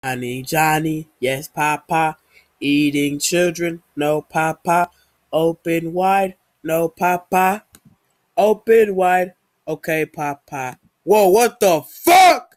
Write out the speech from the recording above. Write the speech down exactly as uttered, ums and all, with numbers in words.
Johnny, Johnny, yes, Papa. Eating children, no, Papa. Open wide, no, Papa. Open wide, okay, Papa. Whoa, what the fuck?